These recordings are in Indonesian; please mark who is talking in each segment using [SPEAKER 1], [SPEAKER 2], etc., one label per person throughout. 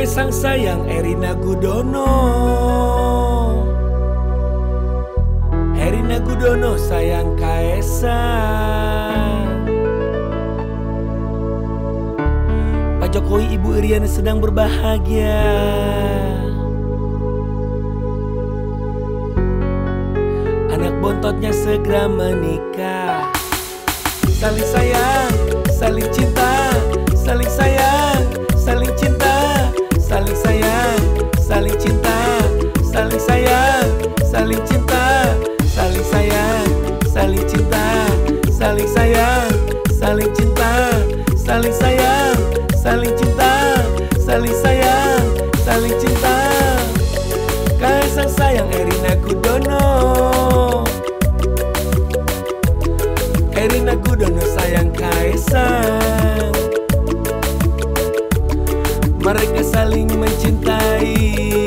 [SPEAKER 1] Kaisang sayang Erina Gudono. Erina Gudono sayang Kaisang. Pak Jokowi, Ibu Iriana sedang berbahagia. Anak bontotnya segera menikah. Saling sayang, saling cinta, saling sayang, saling cinta, saling sayang, saling cinta, saling sayang, saling cinta, saling sayang, saling cinta, saling sayang, saling cinta, saling sayang, saling cinta, saling sayang, saling cinta. Kaisang sayang Erina Gudono. Erina Gudono sayang Kaisang. Mereka saling mencintai.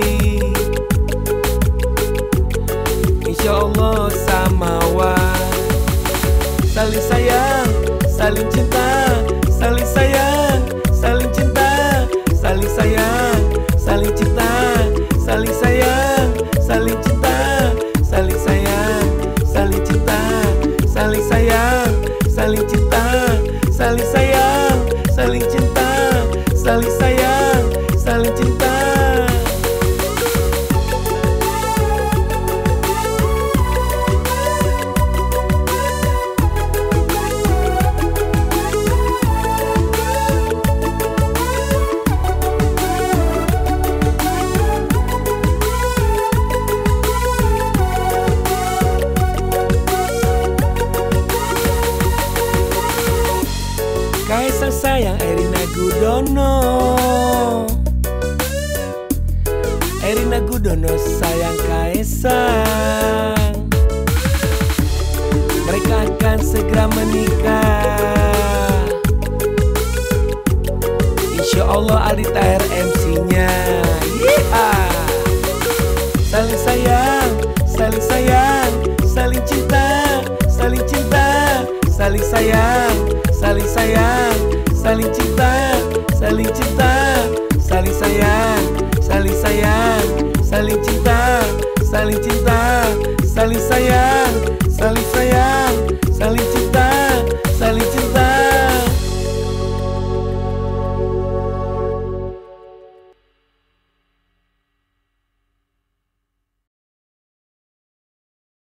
[SPEAKER 1] Insya Allah samawat. Saling sayang, saling cinta, saling sayang, saling cinta, saling sayang, saling cinta, saling sayang, saling cinta, saling sayang, saling cinta, saling sayang, saling cinta, saling sayang, saling cinta, saling sayang, saling cinta. Kaisang sayang Erina Gudono. Erina Gudono sayang Kaisang. Mereka akan segera menikah. Insya Allah Aldi Taher MC-nya. Saling sayang, saling sayang, saling cinta, saling cinta, saling sayang, saling sayang, saling cinta.